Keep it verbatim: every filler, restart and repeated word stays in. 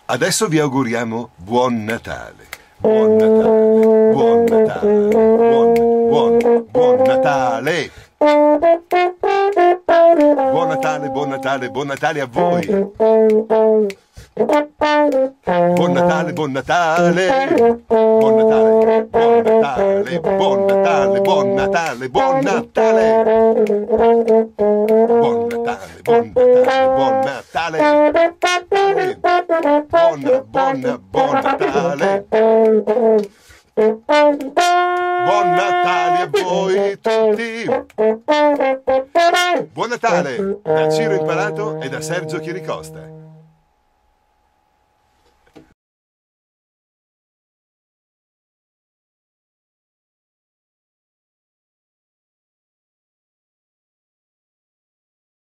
Adesso vi auguriamo buon Natale. Buon Natale, buon Natale, buon, buon, buon Natale. Buon Natale, buon Natale, buon Natale a voi. Buon Natale, buon Natale. Buon Natale, buon Natale, buon Natale, buon Natale, buon Natale. Buon Natale, buon Natale, buon Natale. Buon, buon, buon Natale. Buon Natale a voi tutti. Buon Natale da Ciro Imparato e da Sergio Chiricosta.